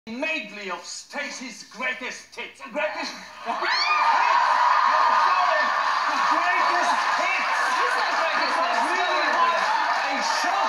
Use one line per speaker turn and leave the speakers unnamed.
medley of Stacey's greatest hits. Greatest hits! The greatest hits!
You said greatest hits.
Really was a show